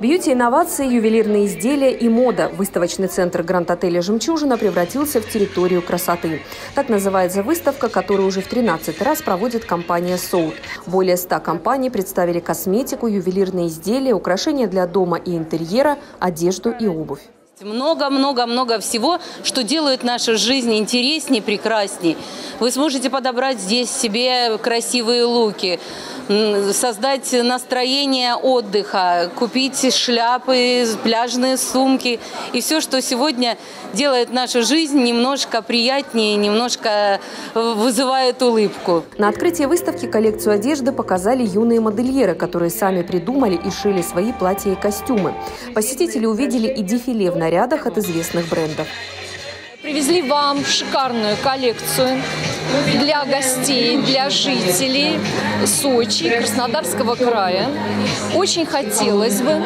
Бьюти-инновации, ювелирные изделия и мода. Выставочный центр Гранд-отеля «Жемчужина» превратился в территорию красоты. Так называется выставка, которую уже в 13-й раз проводит компания «Соут». Более 100 компаний представили косметику, ювелирные изделия, украшения для дома и интерьера, одежду и обувь. Много всего, что делает нашу жизнь интереснее, прекраснее. Вы сможете подобрать здесь себе красивые луки, создать настроение отдыха, купить шляпы, пляжные сумки и все, что сегодня делает нашу жизнь немножко приятнее, немножко вызывает улыбку. На открытии выставки коллекцию одежды показали юные модельеры, которые сами придумали и шили свои платья и костюмы. Посетители увидели и дефиле в нарядах от известных брендов. Привезли вам шикарную коллекцию для гостей, для жителей Сочи, Краснодарского края. Очень хотелось бы,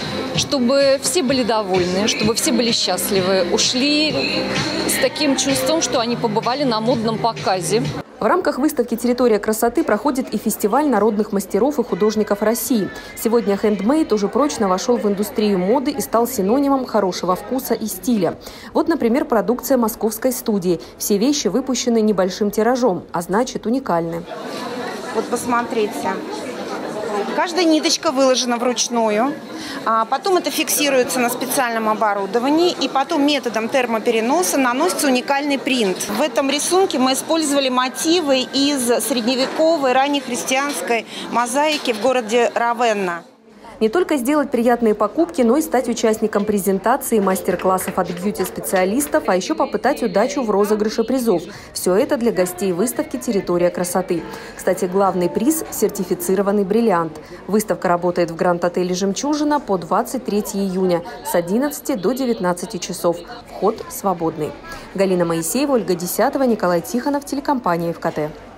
чтобы все были довольны, чтобы все были счастливы, ушли с таким чувством, что они побывали на модном показе. В рамках выставки «Территория красоты» проходит и фестиваль народных мастеров и художников России. Сегодня хендмейд уже прочно вошел в индустрию моды и стал синонимом хорошего вкуса и стиля. Вот, например, продукция московской студии. Все вещи выпущены небольшим тиражом, а значит уникальны. Вот посмотрите. Каждая ниточка выложена вручную, потом это фиксируется на специальном оборудовании, и потом методом термопереноса наносится уникальный принт. В этом рисунке мы использовали мотивы из средневековой, раннехристианской мозаики в городе Равенна. Не только сделать приятные покупки, но и стать участником презентации, мастер-классов от бьюти-специалистов, а еще попытать удачу в розыгрыше призов. Все это для гостей выставки «Территория красоты». Кстати, главный приз – сертифицированный бриллиант. Выставка работает в Гранд-отеле «Жемчужина» по 23 июня с 11 до 19 часов. Вход свободный. Галина Моисеева, Ольга Десятова, Николай Тихонов, телекомпания ФКТ.